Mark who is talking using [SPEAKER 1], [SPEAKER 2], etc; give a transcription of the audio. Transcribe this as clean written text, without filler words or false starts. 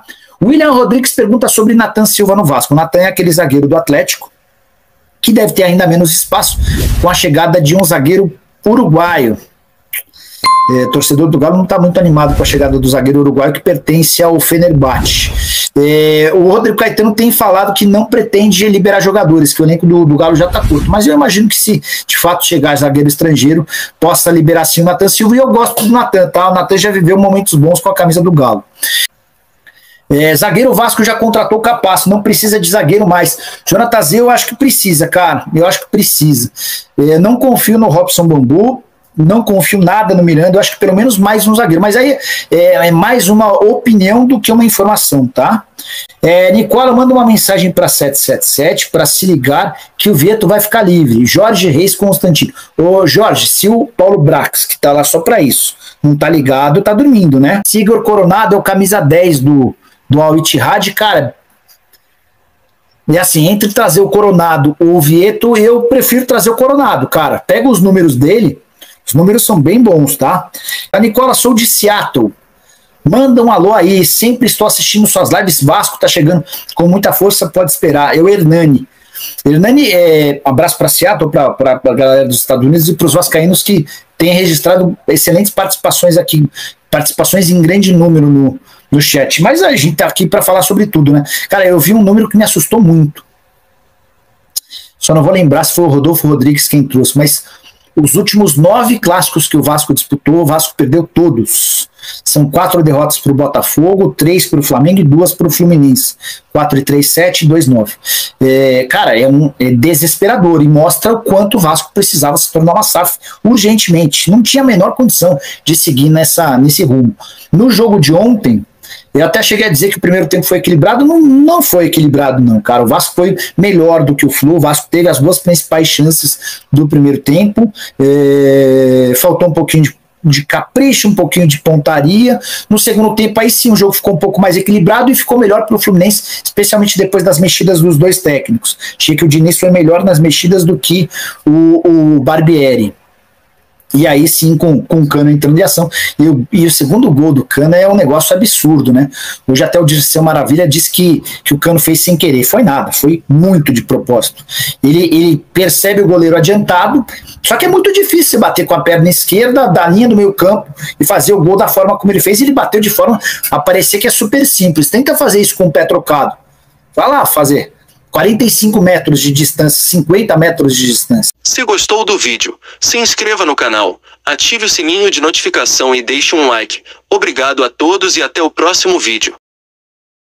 [SPEAKER 1] William Rodrigues pergunta sobre Nathan Silva no Vasco. O Nathan é aquele zagueiro do Atlético que deve ter ainda menos espaço com a chegada de um zagueiro uruguaio. Torcedor do Galo não está muito animado com a chegada do zagueiro uruguaio que pertence ao Fenerbahçe. O Rodrigo Caetano tem falado que não pretende liberar jogadores, que o elenco do Galo já está curto, mas eu imagino que se de fato chegar zagueiro estrangeiro, possa liberar sim o Nathan Silva, e eu gosto do Nathan, tá? O Nathan já viveu momentos bons com a camisa do Galo. Zagueiro Vasco já contratou o Capasso, não precisa de zagueiro mais. Jonathan Zé, eu acho que precisa, cara, eu acho que precisa. Não confio no Robson Bambu, não confio nada no Miranda, eu acho que pelo menos mais um zagueiro, mas aí é mais uma opinião do que uma informação, tá? Nicola manda uma mensagem para 777 para se ligar que o Vieto vai ficar livre. Jorge Reis Constantino. Ô Jorge, se o Paulo Brax, que tá lá só para isso, não tá ligado, tá dormindo, né? Sigor Coronado é o camisa 10 do Al Ittihad, cara. E assim, entre trazer o Coronado ou o Vieto, eu prefiro trazer o Coronado, cara. Pega os números dele. Os números são bem bons, tá? A Nicola, sou de Seattle. Manda um alô aí. Sempre estou assistindo suas lives. Vasco tá chegando com muita força, pode esperar. Eu, Hernani. Hernani, abraço para Seattle, para a galera dos Estados Unidos e para os vascaínos que têm registrado excelentes participações aqui. Participações em grande número no chat. Mas a gente tá aqui para falar sobre tudo, né? Cara, eu vi um número que me assustou muito. Só não vou lembrar se foi o Rodolfo Rodrigues quem trouxe, mas os últimos 9 clássicos que o Vasco disputou, o Vasco perdeu todos. São 4 derrotas para o Botafogo, 3 para o Flamengo e 2 para o Fluminense. 4-3, 7 e 2-9. Cara, é desesperador e mostra o quanto o Vasco precisava se tornar uma SAF urgentemente. Não tinha a menor condição de seguir nesse rumo. No jogo de ontem, eu até cheguei a dizer que o primeiro tempo foi equilibrado, não foi equilibrado não, cara, o Vasco foi melhor do que o Flu, o Vasco teve as 2 principais chances do primeiro tempo, faltou um pouquinho de capricho, um pouquinho de pontaria. No segundo tempo aí sim o jogo ficou um pouco mais equilibrado e ficou melhor para o Fluminense, especialmente depois das mexidas dos 2 técnicos. Achei que o Diniz foi melhor nas mexidas do que o Barbieri. E aí sim, com o Cano entrando em ação. E o segundo gol do Cano é um negócio absurdo, né? Hoje até o Dirceu Maravilha disse que o Cano fez sem querer. Foi nada, foi muito de propósito. Ele percebe o goleiro adiantado, só que é muito difícil você bater com a perna esquerda da linha do meio campo e fazer o gol da forma como ele fez. Ele bateu de forma a parecer que é super simples. Tenta fazer isso com o pé trocado. Vai lá fazer. 45 metros de distância, 50 metros de distância.
[SPEAKER 2] Se gostou do vídeo, se inscreva no canal, ative o sininho de notificação e deixe um like. Obrigado a todos e até o próximo vídeo.